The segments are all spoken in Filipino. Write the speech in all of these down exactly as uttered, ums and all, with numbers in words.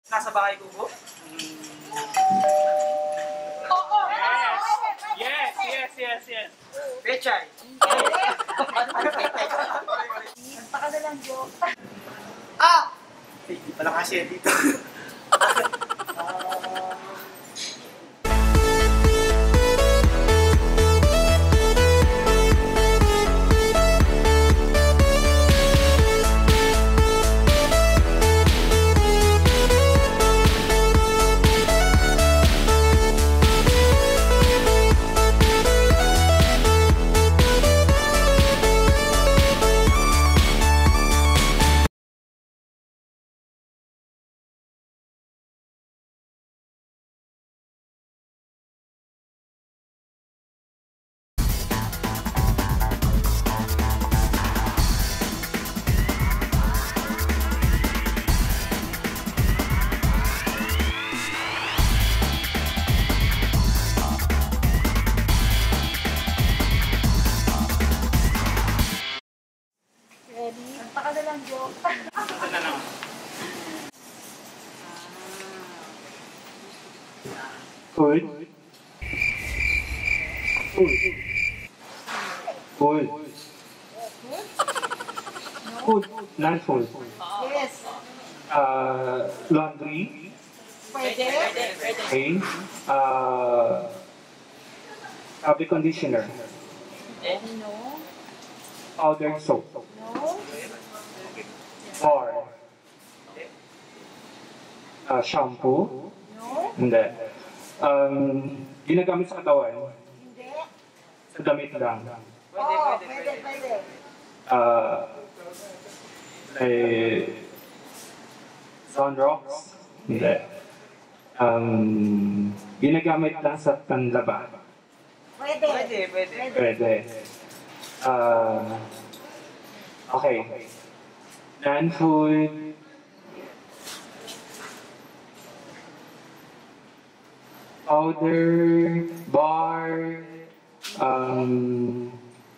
Nasa bahay kubo? Oo! Yes! Yes, yes, yes, yes. Pechay. Baka na lang joke. Ah! Hindi pala kasi dito. Ready? Baka na lang joke. Ito na lang. Food. Food. Food. Food. Non-food. Yes. Uh, laundry. Pwede? Okay. Uh, fabric conditioner. No. Powdered soap. No. Bar. Uh, shampoo. No. Hindi. Um, ginagamit sa katawan. Hindi. Sa damit lang. Oo, pwede, pwede. Uh, eh, sunrocks. Hindi. Um, ginagamit lang sa panlaba. Pwede. Pwede, pwede. Pwede. Uh, okay. Non-food. Powder. Bar. Um,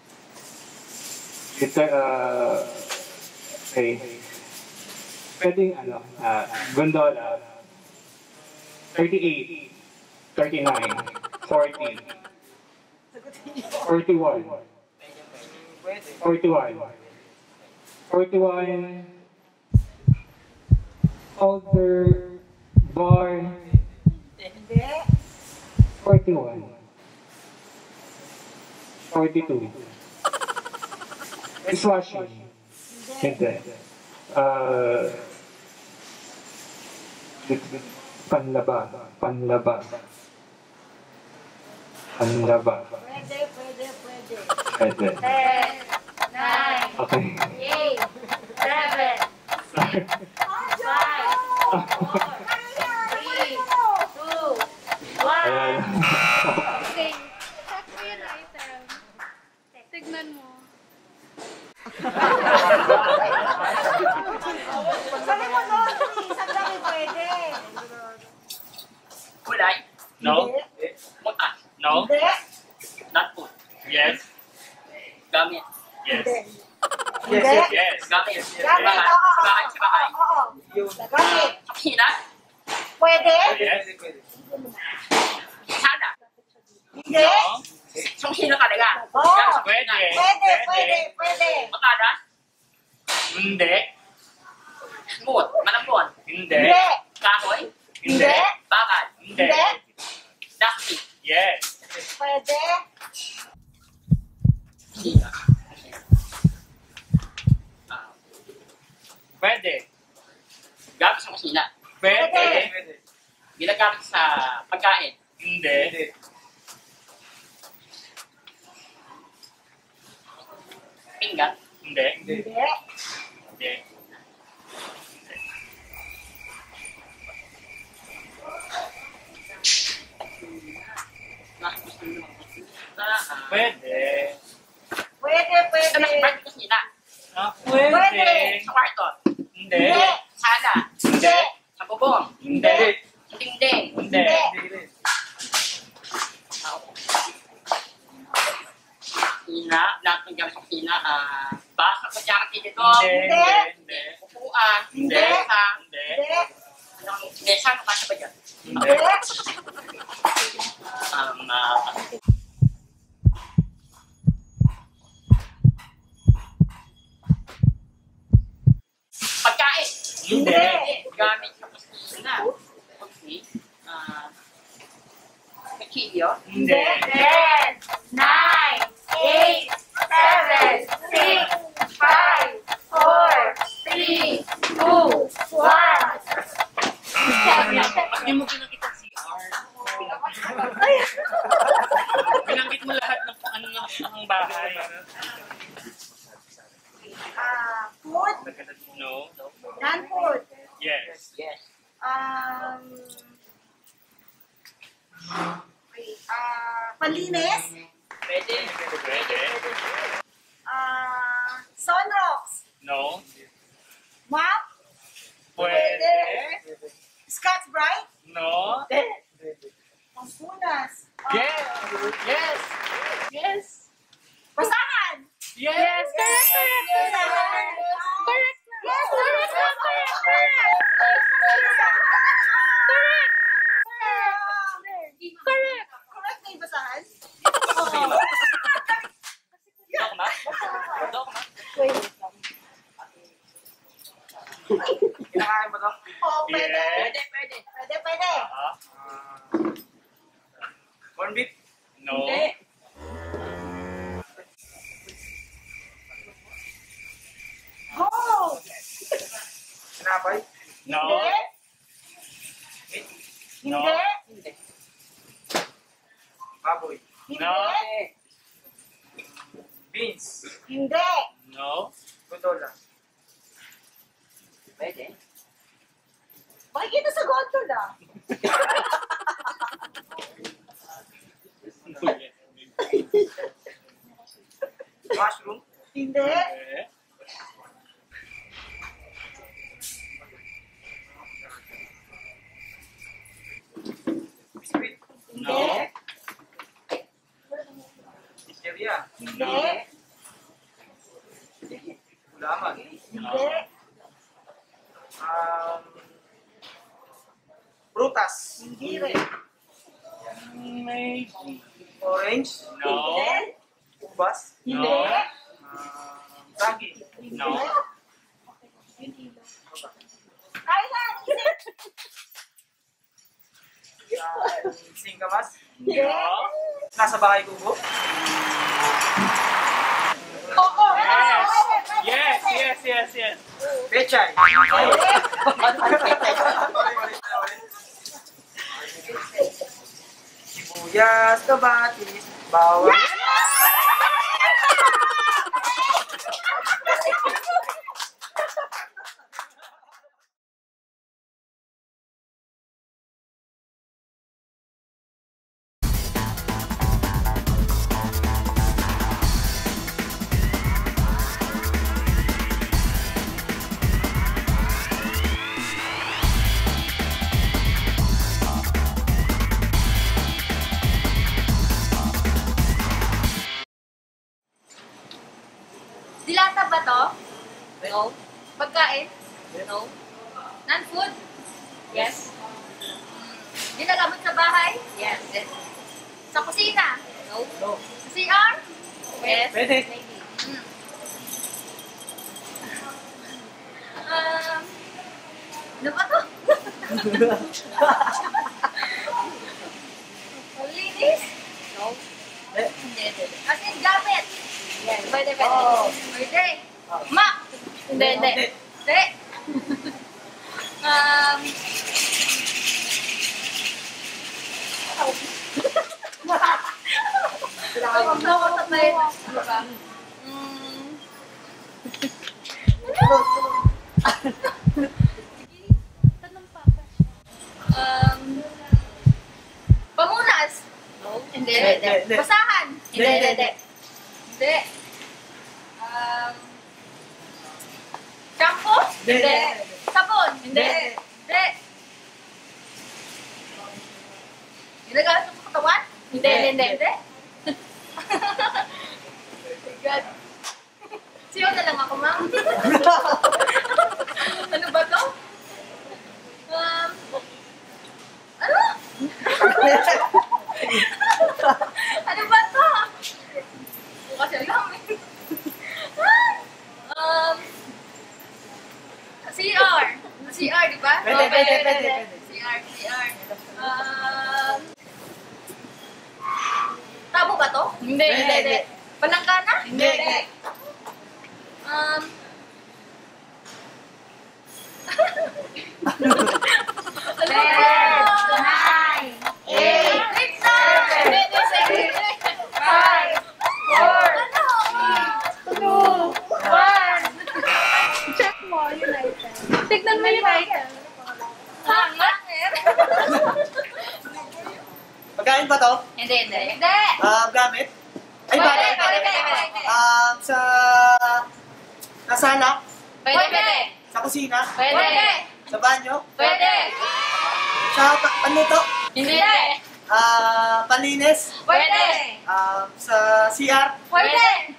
ito, uh, okay. Pwedeng ano, uh, gondola. thirty-eight. thirty-nine. forty. forty-one. Pwede. forty-one. forty-one. Powder. Bar. Hindi. forty-one. forty-two. Dishwashing. Hindi. Uh, panlaba. Panlaba. Panlaba. Pwede, pwede, pwede. Pwede. Ten, nine, Okay. eight, seven, five, four, three, two, one. Ayan. Okay. Check mo yung item. Tignan mo. Sabi mo, no, isang lang yung pwede. Kulay? No. Muta? No. Hindi. Not food? Yes. Gamit? Yes. Hindi. Yes, yes. Gamit? Gamit, Bahay? oo, oo, Sa bahay? Sa bahay? oo, oo. Gamit. Sa kusina? Pwede? Yes. Sana? Hindi. No. Sa kusina talaga? Oo. Pwede. Pwede, pwede, pwede. Matada? Hindi. Smooth? Malambot? Hindi. Hindi. Kahoy? Hindi. Bakal? Hindi. Dusty? Yes. Pwede. Pwede. Gamit sa kusina? Pwede. Pwede. Ginagamit sa pagkain? Hindi. Pinggan? Hindi. Hindi. Hindi. Pwede. Pwede, pwede. Ano sa kusina? Ah, pwede. Sa kwarto? Hindi. Hindi. Sala? Hindi. Sa bubong? Hindi. Sa dingding? Hindi. Kusina, lahat ng gamit sa kusina, ah, basa, kutsara, tinidor, Hindi. upuan, Hindi. mesa, Hindi. Anong, hindi, saan ka ba dyan? Hindi. Um, ah, pagkain. Hindi. Gamit sa kusina. Okay. Ah, kutsilyo. Hindi. Ten, nine, eight, seven, six, five, four, three, two, one. Pag di mo binanggit ang C R. Binanggit mo lahat ng ano na ang bahay. Ah, food, No. non-food. Yes. Yes. Um, ah, panlinis. Pwede. Pwede. Ah, sunrocks. No. Map. Pwede. Scotch Brite. No. Pampunas. Ah, Yes. Yes. Yes. Basahan. Yes. Yes, correct, correct, correct. Correct. Yes, Correct, correct, correct, correct. Correct. Correct na yung basahan? Dok ma? Dok ma? Kinakain mo to? Oo, pwede. Yes. Pwede, pwede. Pwede, pwede. Ah. Corn beef? No. Hindi. Go! Sinapay? No. Hindi. No. Hindi. Baboy? No. Hindi. Beans? Hindi. No. Gutola? Pwede. Makikita sa goto na. Mushroom? Hindi. Biscuit? No. Pizzeria? Hindi. Gulaman? Hindi. Um, prutas? Hindi rin. Orange? No. Hindi. Ubas? Hindi. Um, saging? No. Kaya na. Um, singkamas? Hindi. Nasa bahay kubo? Oo. Yes. Yes, yes, yes, yes. Pechay? Sibuyas, kabatis, bawang. Dilata ba to? No. Pagkain? No. Non-food? Yes. Ginagamit sa bahay? Yes. Sa kusina? No. No. Sa C R? Yes. Pwede. Mm. Um, ano ba to? Linis? No. Eh, Hindi, hindi. As in, gamit? Yes. Pwede, pwede. Oo. Pwede. Ma! Hindi, hindi. Hindi. Hindi. Um, Tawag na ako sa may... Ano ba? Mm. Tanong pa pa siya. Um, pamunas? No. Hindi, Hindi, hindi. hindi. Basahan? Hindi, Hindi, hindi, hindi. hindi. Um, shampoo? Hindi. Sabon? Hindi. Hindi. Ginagamit mo sa katawan? Hindi, Hindi. hindi, hindi. God. Siyo na lang ako, ma'am. Ano ba to? Um, Ano ba to? Bukas yan lang. um, C R. C R, di ba? Pwede, Oh, pwede, pwede, pwede. C R, C R. Um, tabo ba to? Hindi, Hindi, hindi. Palanggana? Hindi, hindi. Um, Nine, eight, six, seven, five, four, two, one. Check mo, United. Tignan mo yung item. Hangin. Pagkain ba to? Hindi, hindi. Hindi. Ah, gamit? Ay, Pwede, bagay, pwede, bagay. pwede, pwede. Ah, sa... Sa sala? Pwede, pwede. Sa kusina? Pwede. Sa banyo? Pwede. Sa pa- panluto? Hindi. Ah, panlinis? Pwede. Ah, sa C R? Pwede.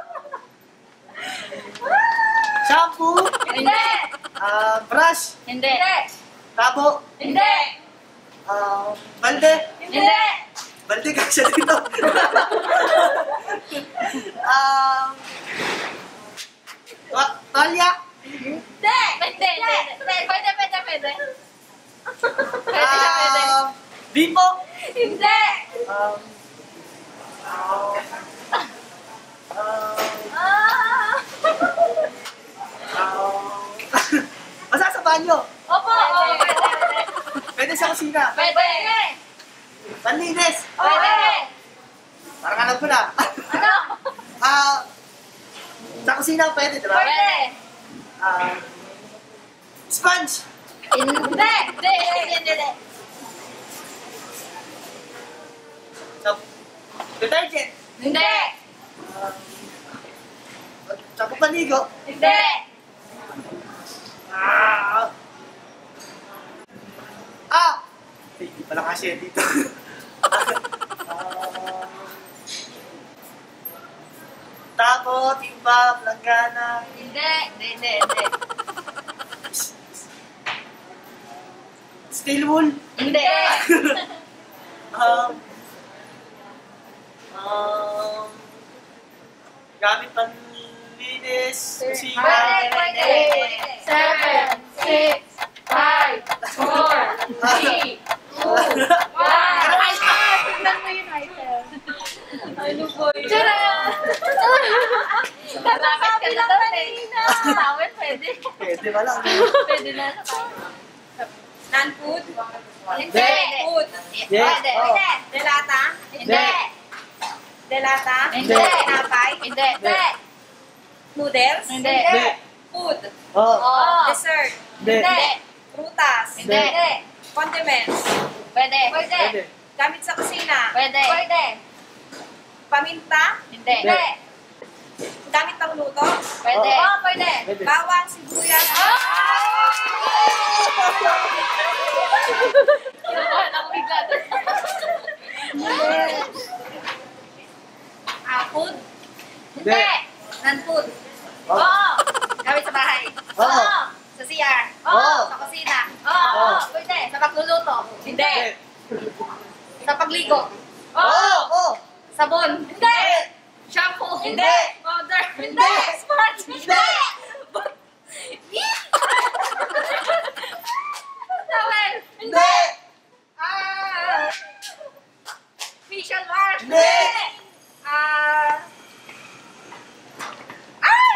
Shampoo? Hindi. Ah, brush? Hindi. Tabo? Hindi. Ah, balde? Hindi. Balde ka siya dito. Ah, uh, talya? Hindi. Hindi. Pwede, pwede, pwede. Pwede, pwede. Ah, bipo? Hindi. Um, ah, ah, Ah. ah, basta sa banyo? Opo. Oo, pwede, pwede. Pwede sa kusina? Pwede. Panlinis? Pwede. Parang alam ko na. Ano? Ah, sa kusina pwede, di ba? Pwede. Ah, sponge? Hindi. Hindi. Hindi. Hindi. Sa detergent? Hindi. Ah, sa pupaligo? Hindi. Ah! Ah! Hindi pala kasi dito. Ah, tabo, timba, planggana. Hindi. Hindi. Hindi. Hindi. Steel wool. Hindi. Um, um, gamit panlinis. Kusina. Pwede. Pwede. Seven, six, five, four, three, two, one. Tignan mo, United. Ano po yun? Tara! Nagamit ka na daw kanina. Tawel, pwede. Pwede ba lang? Pwede na. Non-food? Hindi. Food? Yes. Pwede. Oh. Pwede. Delata? Hindi. Delata? Hindi. Tinapay? Hindi. Hindi. Noodles? Hindi. Hindi. Food? Oh. Oo. Dessert? Hindi. Hindi. Prutas? Hindi. Condiments? Pwede. Pwede. Gamit sa kusina? Pwede. Pwede. Paminta? Hindi. Hindi. Gamit pang luto? Pwede. Oo. Oo, pwede. Pwede. Bawang, sibuyas? Kinukuhan ako bigla doon. Ah, food? Hindi. Non-food. Oh. Oo. Gamit sa bahay. Oo. Sa C R? Oo. Sa kusina? Oo. Oo. Pwede. Sa pagluluto. Hindi. Sa pagligo. Oo. Oh. Sabon. Hindi. Shampoo. Hindi. Powder. Hindi. Sponge. Hindi. Towel. Hindi. Ah. Facial wash. Hindi. Ah. Ay!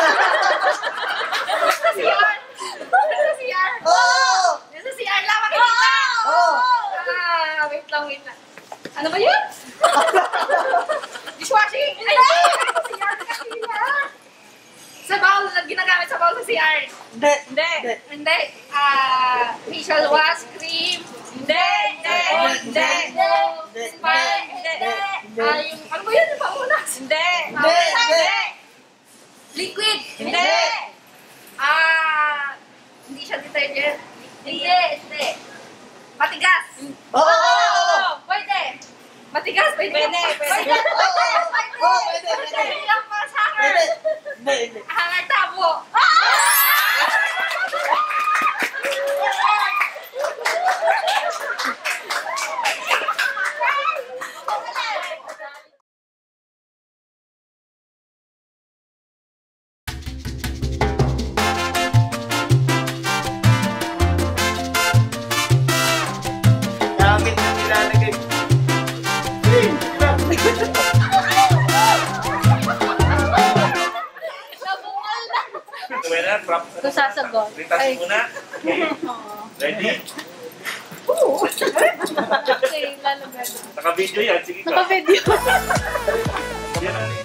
Sa C R. Sa C R. Oo. Sa C R lang makikita. Oo. Ah, wait lang, wait lang. Ano ba yun? Dishwashing? Ay, sa C R kanina. Sa bowl, ginagamit sa bowl sa C R. Hindi. Hindi. Hindi. Hindi. Ah, facial wash, cream. Hindi. Hindi. Hindi. Hindi. Spa. Hindi. Ah, yung, ano ba yun? Yung pamunas? Hindi. Hindi. Hindi. Liquid. Hindi. Ah, hindi siya detergent. Hindi. Hindi. Matigas. Oo. Oo. Pwede. Matigas. Pwede. Pwede, pwede. Pwede. Pwede. Oo, pwede, pwede. Yung mga hanger. Hindi. Hindi. Hindi. Hanger tabo. yan. Prop, Kung sasagot. Ritas Ay. muna. Okay. Oo. Ready? Oo. Okay, lalagay. Naka-video yan. Sige ka. Naka-video. Yan ang